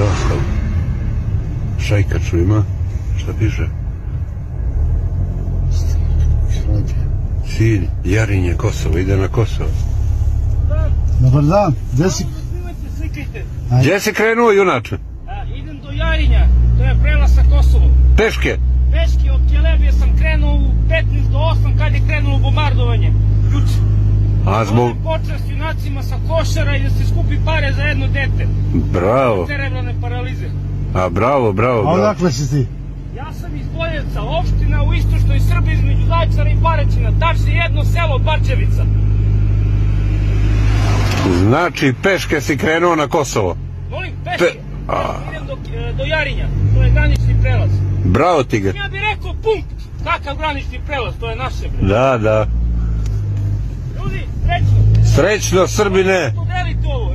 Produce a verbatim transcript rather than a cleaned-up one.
zastavu. Šajkaču ima. Šta piše? Cilj, Jarinje, Kosovo. Ide na Kosovo. Dobar dan, gdje si? Gdje si krenuo, junače? Idem do Jarinja, to je prelaz sa Kosovom. Peške? Peške, od Kelebije sam krenuo u petnaest do osam kad je krenulo bombardovanje. Juče. A zbog... Ovdje počast junacima sa Košara i da se skupi pare za jedno dete. Bravo. Cerebralne paralize. A bravo, bravo, A bravo. odakle si ti? Ja sam iz Boljevca, opština u istočnoj Srbiji između Zaječara i Paraćina, tačnije jedno selo Bačevica. Znači, peške si krenuo na Kosovo. Molim, peške. Pe... A... Idem do, do Jarinja, to je granični prelaz. Bravo ti ga. Ja bih rekao punkt, kakav granični prelaz, to je naše. Bre. Da, da. Ljudi, srećno. Srećno, Srbine. Podelite ovo,